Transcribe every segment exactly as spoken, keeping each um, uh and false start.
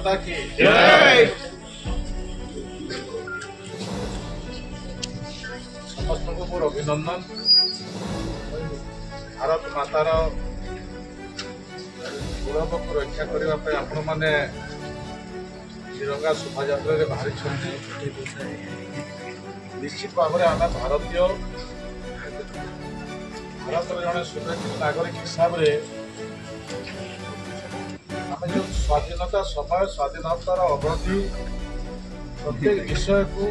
माता की जय। समस्त को मोर अभिनंदन। भारत मातार गौरव को रक्षा करने आपण मैंने तिरंगा शोभायात्रा बाहरी निश्चित भाव में आम भारतीय भारत जड़े सुरक्षित नागरिक हिसाब से आम जो स्वाधीनता समय स्वाधीनतार अवधि प्रत्येक विषय को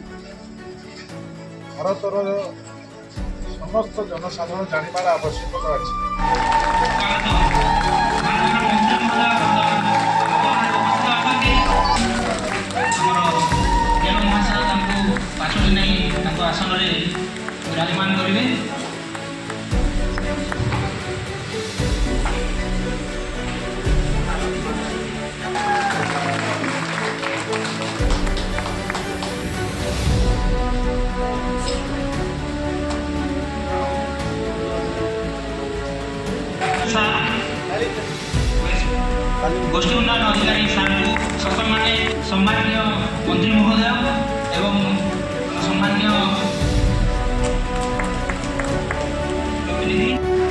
भारतर समस्त जनसाधारण जानवर आवश्यकता अच्छी। आसन विराजमान करेंगे। गोष्ठी उन्नयन अधिकारी सार सकल माने सम्माननीय मंत्री महोदय एवं सम्माननीय प्रतिनिधि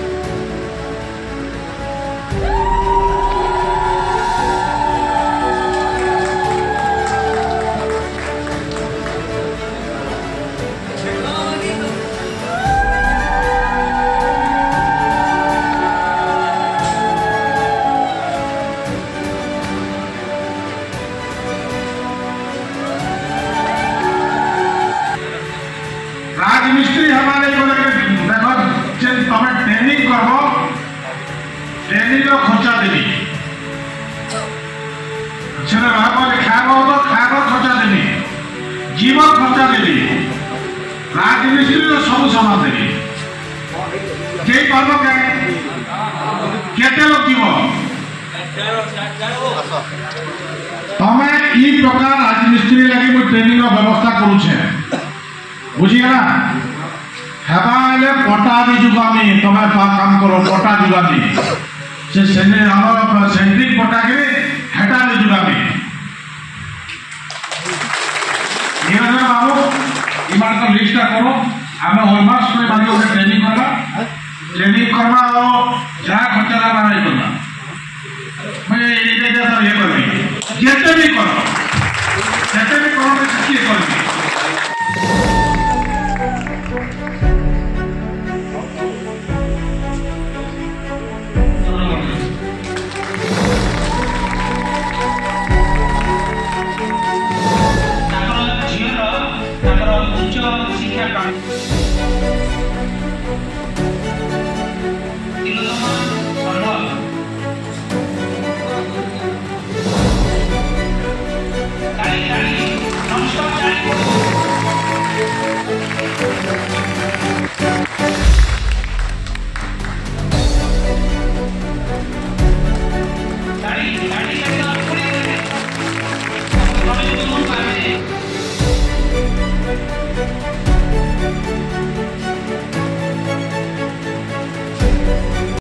राजमिस्त्री हमारे देखो तुम ट्रेनिंग करब ट्रेनिंग खर्चा देवी खाब तो खाब खर्चा देवी जीव खर्चा देवी राजमिस्त्री सब सामान देवी जे पर्व केते लोग जीव तमें ई प्रकार राजमिस्त्री लगी मुझे ट्रेनिंग व्यवस्था करुछे बुझीगला हेबाले पटा भी जुगामी तुम्हें काम करो पटा जुगामी से सेने हमर सेंट्रिक पटा के हेटा भी जुगामी निरंजन बाबू इमान का लिस्ट करो हमें होलमार्क्स में बाकी ओके ट्रेनिंग करबा ट्रेनिंग करबा और जहां खर्चा लगा नहीं करना मैं ये जैसा ये करबी जेते भी करो जेते भी करो मैं सच्ची करबी। नमस्कार।